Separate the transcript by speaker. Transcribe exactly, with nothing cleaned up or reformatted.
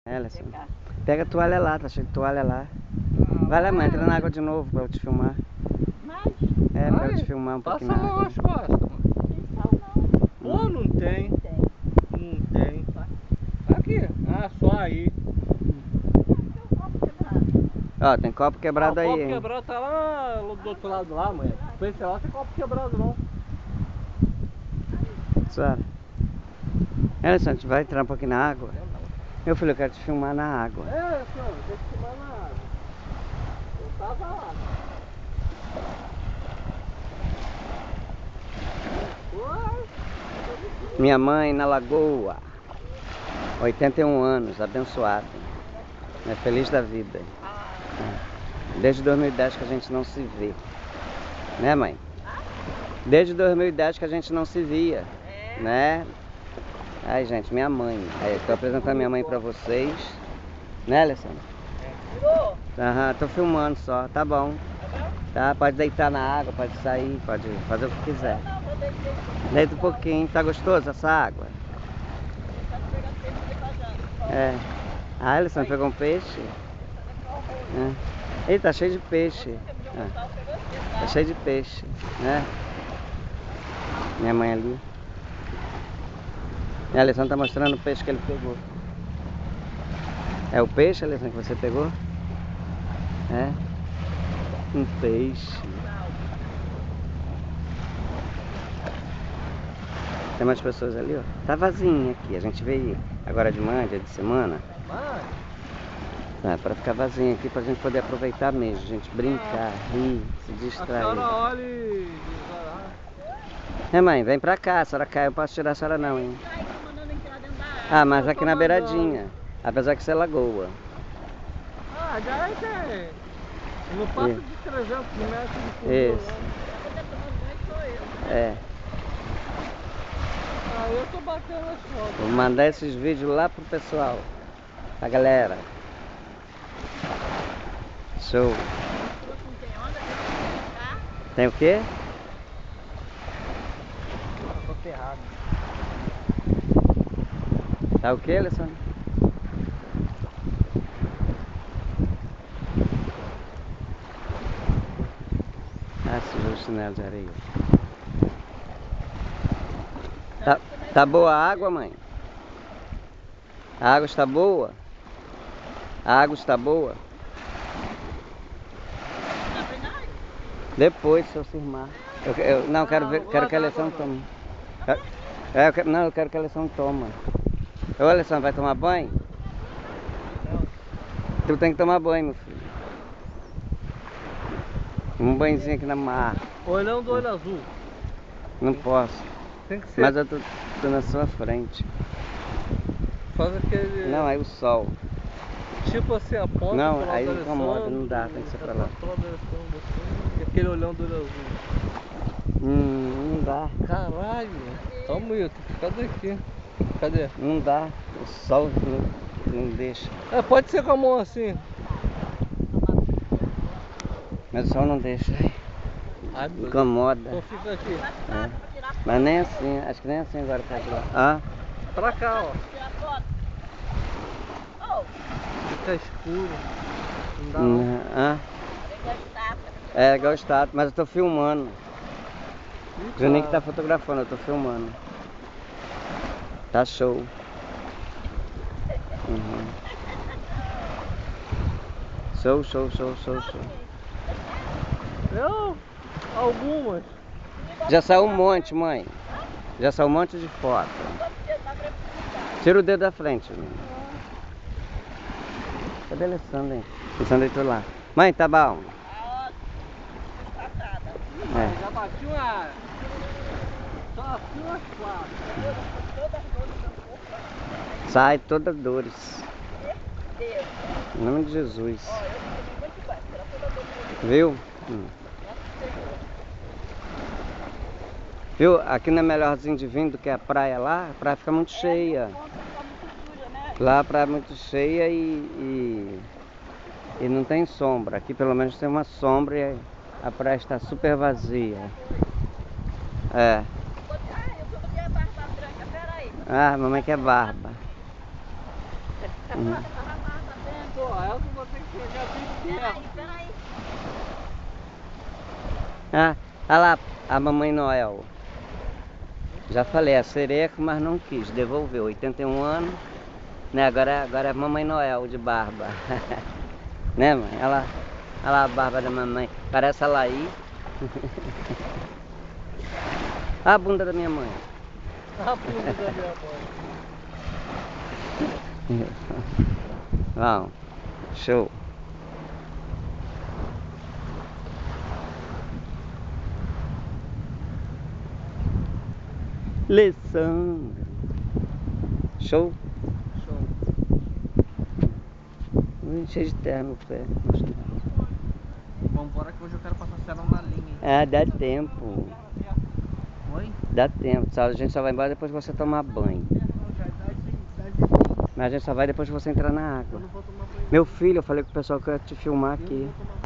Speaker 1: Ellison, pega a toalha lá, tá cheio de toalha lá. Vai lá, mãe, entra na água de novo pra eu te filmar.
Speaker 2: Mas?
Speaker 1: É, pra eu te filmar um pouquinho
Speaker 2: Passa
Speaker 1: na
Speaker 2: a mão
Speaker 1: água.
Speaker 2: nas costas, mano.
Speaker 1: Hum.
Speaker 2: Pô, não tem.
Speaker 1: Não
Speaker 2: tem. Não tem. Aqui. Ah, só aí.
Speaker 1: Ó, tem copo quebrado
Speaker 2: ah, o
Speaker 1: aí,
Speaker 2: copo
Speaker 1: hein?
Speaker 2: quebrado tá lá do outro lado lá, mãe. Com esse lá tem copo quebrado não.
Speaker 1: Senhora. Ellison, a gente vai entrar um pouquinho na água? Meu filho, eu quero te filmar na água.
Speaker 2: É, senhor, tem que filmar na água. Eu tava lá.
Speaker 1: Minha mãe na lagoa. oitenta e um anos, abençoada. É feliz da vida. Desde dois mil e dez que a gente não se vê. Né, mãe? Desde dois mil e dez que a gente não se via. Né? Ai, gente, minha mãe. Aí, tô apresentando minha mãe pra vocês. Né, Alessandra? Aham, tô filmando só. Tá bom. Tá, pode deitar na água, pode sair, pode fazer o que quiser. Deita um pouquinho. Tá gostoso essa água? É. Ah, Alessandra pegou um peixe? É. Eita, tá cheio de peixe. É. Tá cheio de peixe, né? Minha mãe ali. E a Alessandra tá mostrando o peixe que ele pegou. É o peixe, Alessandra, que você pegou? É. Um peixe. Tem mais pessoas ali, ó. Tá vazio aqui. A gente veio agora de manhã, dia de semana. É, pra ficar vazio aqui, pra gente poder aproveitar mesmo. A gente brincar, rir, se distrair.
Speaker 2: A senhora olha e...
Speaker 1: É, mãe, vem pra cá. A senhora cai, eu posso tirar a senhora não, hein? Ah, mas aqui na beiradinha. Apesar que isso é lagoa.
Speaker 2: Ah, já é. Não passa
Speaker 1: Isso.
Speaker 2: de trezentos metros de fundo.
Speaker 1: Isso. É.
Speaker 2: Ah, eu tô batendo as fotos.
Speaker 1: Vou mandar esses vídeos lá pro pessoal. A galera. Show. Tem o quê?
Speaker 2: Eu tô ferrado.
Speaker 1: Tá o quê, Alessandro? Ah, sujou o chinelo de areia. Tá, tá boa a água, mãe? A água está boa? A água está boa? Depois, se eu firmar. Eu, eu, não, eu quero, ver, quero que a Alessandra tome. É, eu quero, não, eu quero que a Alessandra tome. Ô, Alessandra, vai tomar banho?
Speaker 2: Não.
Speaker 1: Tu tem que tomar banho, meu filho. Um banhozinho aqui na mar.
Speaker 2: Olhão do olho azul.
Speaker 1: Não posso.
Speaker 2: Tem que ser.
Speaker 1: Mas eu tô, tô na sua frente.
Speaker 2: Faz aquele...
Speaker 1: Não, aí o sol.
Speaker 2: Tipo assim, a ponta.
Speaker 1: Não, aí incomoda, não dá, tem que ser pra lá.
Speaker 2: E aquele olhão do olho azul.
Speaker 1: Hum, não dá.
Speaker 2: Caralho. Toma aí, cadê aqui? Cadê?
Speaker 1: Não dá, o sol não, não deixa.
Speaker 2: É, pode ser com a mão assim.
Speaker 1: Mas o sol não deixa.
Speaker 2: Ai,
Speaker 1: incomoda.
Speaker 2: então fica aqui.
Speaker 1: É. Mas nem assim, acho que nem assim agora tá de lá. Ah?
Speaker 2: Pra cá, ó. Fica escuro. Não dá
Speaker 1: Hum, ah? É igual estátua, mas eu tô filmando. O Juninho que tá fotografando, eu tô filmando. Tá show. Uhum. Show, show, show, show, show.
Speaker 2: Eu? Algumas.
Speaker 1: Já saiu um monte, mãe. Já saiu um monte de foto. Tira o dedo da frente. Mãe. Cadê a Alessandra, hein? Alessandra entrou lá. Mãe, tá bom.
Speaker 2: É. Já bati uma... Só assim umas quatro.
Speaker 1: Sai todas as dores. Em nome de Jesus. Viu? Hum. Viu? Aqui não é melhorzinho de vir do que a praia lá? A praia fica muito cheia. Lá a praia é muito cheia e, e, e não tem sombra. Aqui pelo menos tem uma sombra e a praia está super vazia. É. Ah, mamãe quer barba. Uhum.
Speaker 2: Pô, eu que vou ter que chegar bem perto.
Speaker 3: Peraí.
Speaker 1: Ah, olha lá, a mamãe Noel. Já falei, a sereia, mas não quis, devolveu. oitenta e um anos, né? Agora, agora é a mamãe Noel de barba. Né, mãe? Olha lá, olha lá a barba da mamãe. Parece a Laí. Olha a bunda da minha mãe.
Speaker 2: A bunda da minha mãe.
Speaker 1: Vamos, show. Lição. Show?
Speaker 2: Show.
Speaker 1: Ui, cheio de terra no pé.
Speaker 2: Vambora que hoje eu quero passar cera na linha.
Speaker 1: Ah, dá tempo.
Speaker 2: Oi?
Speaker 1: Dá tempo. Só- A gente só vai embora depois que você tomar banho. Mas a gente só vai depois que você entrar na água.
Speaker 2: Eu não vou tomar banho.
Speaker 1: Meu filho, eu falei com o pessoal que eu ia te filmar
Speaker 2: Eu não
Speaker 1: aqui.
Speaker 2: vou tomar